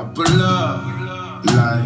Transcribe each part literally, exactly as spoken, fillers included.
I pull up, like,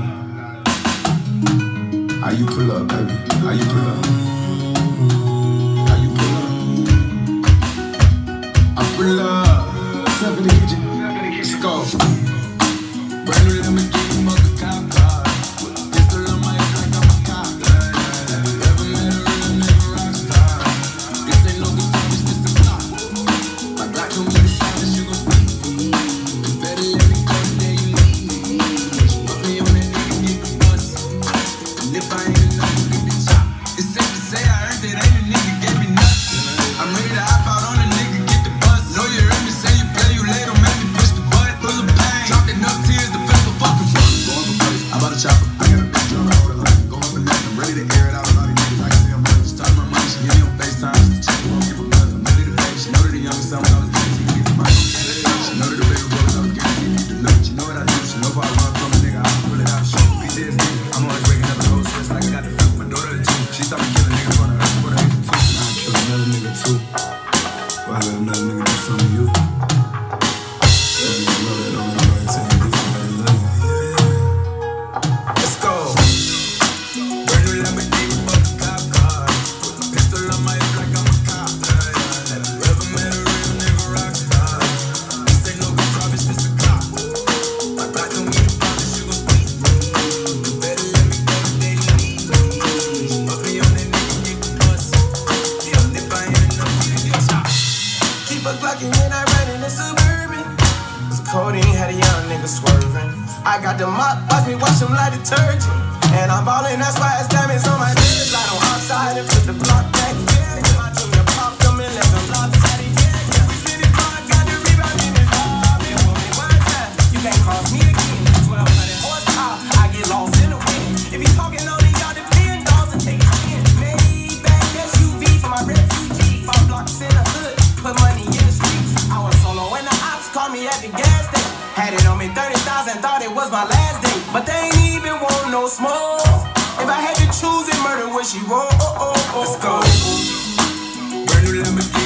how you pull up, baby? How you pull up? How you pull up? I pull up, Seth in the kitchen, let's go. Brand new Lamborghini, mother cop car. Pistol on my head like I'm a cop. Have you ever met a real nigga Rockstar? This ain't no guitar, it's just a clock. My Glock told me to stop this, you gon' speak. You better let me go the day you leave. Put me on that nigga, get the bus. And if I ain't enough, you get the chop. It's safe to say I earned it, ain't a nigga gave me nothing. I'm ready to hop out on a nigga, get the bus. Know you heard me say you play, you late, don't make me push the button. Full of pain, dropped enough tears to fill the fucking fuck. Going for place, I'm about to chop it. I got a bitch on my order, like going for nothing. I'm ready to air it out. A lot of niggas, I can see I'm running. Just talk my money, she hit me on FaceTime. Just to check it, won't give a buzz. I'm ready to pay. She know that the youngest son, I was guaranteed to get the money. She know that the bigger brothers, I was guaranteed to get the nut. She know what I do, she know if I run from a nigga, I'll pull it out. Show P T S D, I'm always waking up in cold sweats like I got the flu. My daughter the two, she saw me kill a nigga for the earth, for the age of two. I kill another nigga too. Why let another nigga do something to you? Let's go. Brand new Lamborghini, mother cop car. Pistol on my hip like I'm a cop. Have you ever met a real nigga Rockstar? This ain't no guitar, it's just a clock. My Glock told me to pop this, you gon' speak. You better let me go the day you leave. Put me on that nigga, get the bus. Yeah, if I ain't enough, you get the chop. Keep a Glockin' when I ride in the Suburban. Cause codeine had a young nigga swerving. I got the mop, watch me wash them like detergent. And I'm ballin', that's why it's diamonds on my head. Slide on outside and flip the block back. Yeah, yeah. My junior popped them and left them lopsided. Yeah, yeah. We finished block, got the rebound in this vibe. It won't be one time, you can't cross me again. twelve hundred horsepower, I get lost in the wind. If he talking on it, y'all depend, dolls and take a spin. Maybach S U V for my refugee. Five blocks in the hood, put money in the streets. I was solo when the ops called me at the gas station. Had it on me thirty thousand, thought it was my last day. But they ain't even want no smoke. If I had to choose it, murder would she roll? Oh, oh, oh, let's go. Brand new Lamborghini.